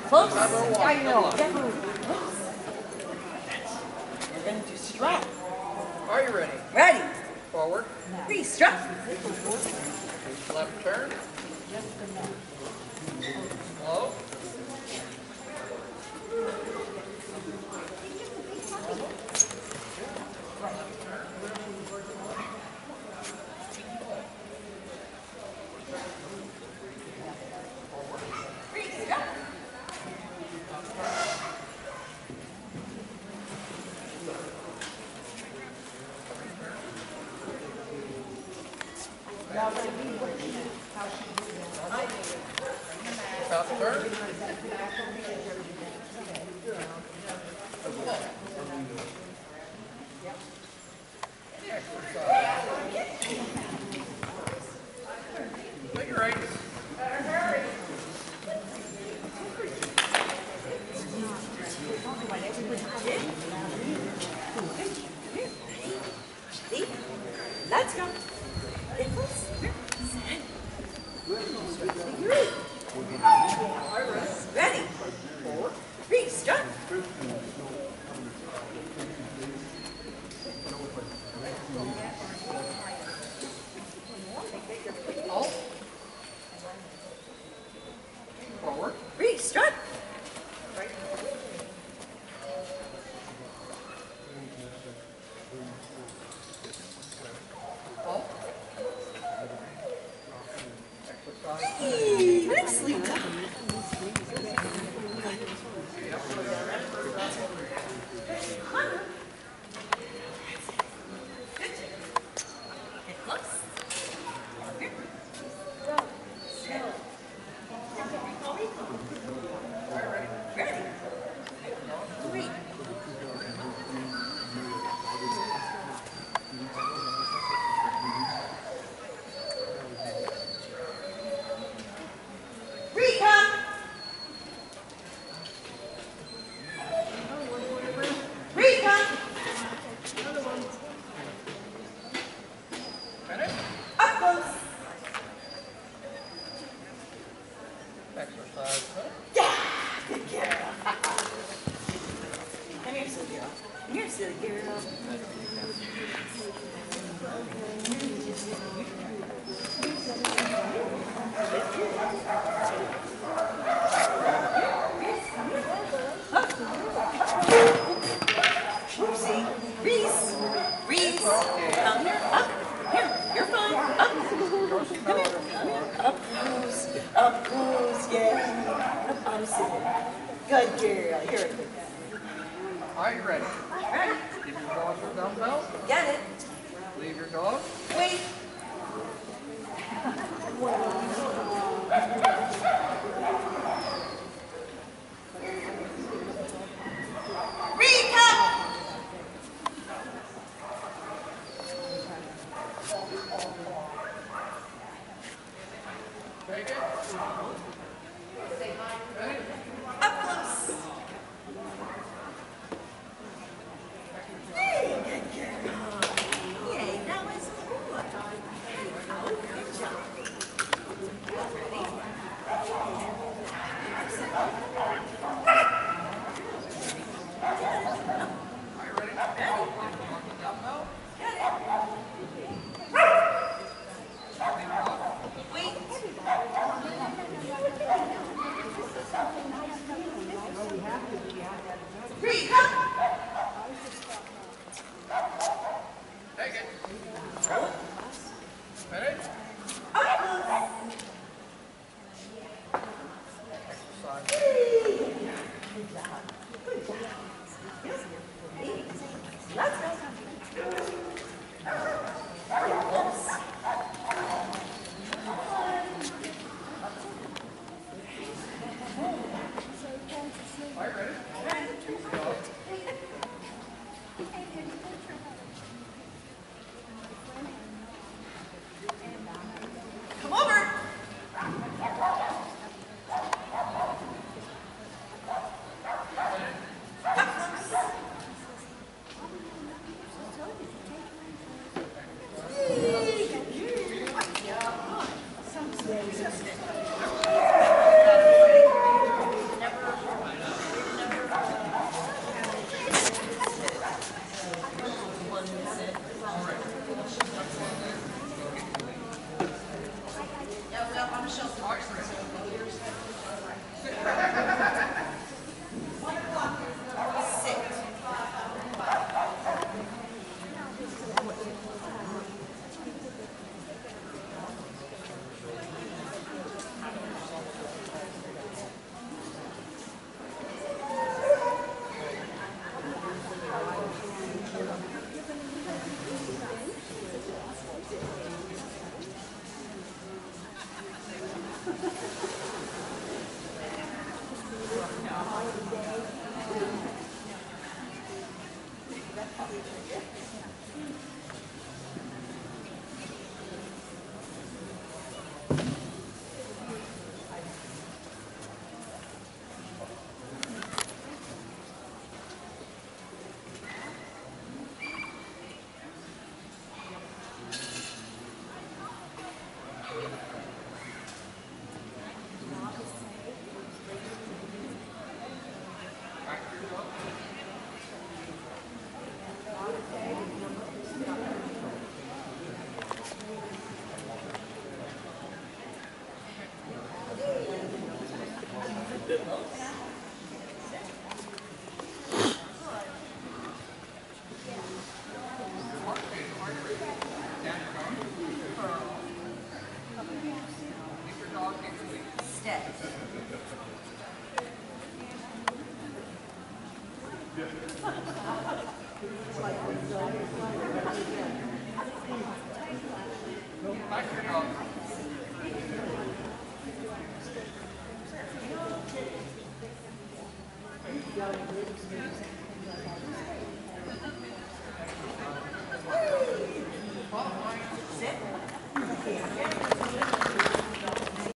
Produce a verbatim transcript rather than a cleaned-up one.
Close. Yeah, you know. Yeah. We're going to strut. Are you ready? Ready. Forward. Reese, strut. Left turn. Slow. About to turn. Take your right. Let's go. Ready. Forward. Reese, strut. Alt. Forward. Reese, strut. Alt. Hey, nicely done. Exercise. Yeah, good girl. Come here, silly girl. Come here, silly girl. Oopsie. Reese. Reese. Come here. Up. Here. You're fine. Up. Come here. Up close. Up close. Yeah. Up on a silly. Good girl. Here it is. Are you ready? Ready? Give your dog your dumbbell. Get it. Leave your dog. Wait. Rika! Take it. Ready? Up close. Hey, good girl. Yay, that was cool. Oh, good job. Ready? Are you ready? Ready? Dumbbell. Get it. Wait. Rika! Take it. Ready? Up close. Exercise. Good job. Good job. Let's go. Close. Are you ready? Come over. Sit.